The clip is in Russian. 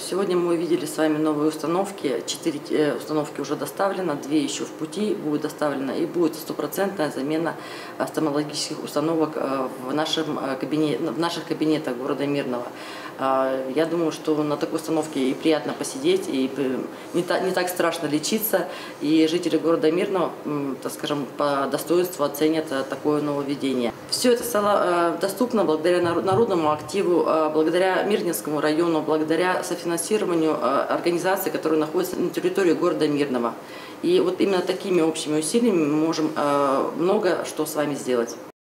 Сегодня мы увидели с вами новые установки. 4 установки уже доставлено, 2 еще в пути будут доставлены, и будет стопроцентная замена стоматологических установок в наших кабинетах города Мирного. Я думаю, что на такой установке и приятно посидеть, и не так страшно лечиться, и жители города Мирного, так скажем, по достоинству оценят такое нововведение. Все это стало доступно благодаря народному активу, благодаря Мирнинскому району, благодаря софинансированию организаций, которые находятся на территории города Мирного. И вот именно такими общими усилиями мы можем много что с вами сделать.